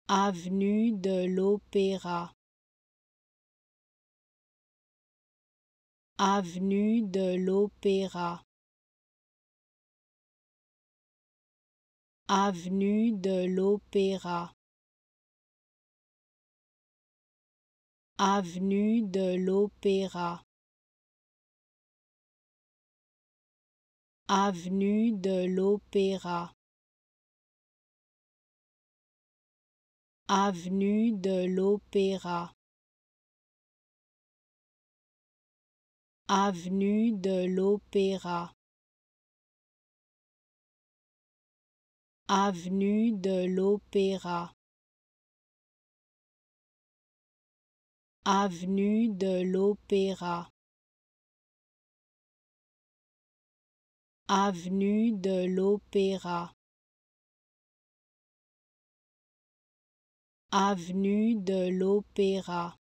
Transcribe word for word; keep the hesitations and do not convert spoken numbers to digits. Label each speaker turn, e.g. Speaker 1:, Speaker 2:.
Speaker 1: Avenue de l'Opéra. Avenue de l'Opéra. Avenue de l'Opéra. Avenue de l'Opéra. Avenue de l'Opéra. Avenue de l'Opéra. Avenue de l'Opéra. Avenue de l'Opéra. Avenue de l'Opéra. Avenue de l'Opéra. Avenue de l'Opéra.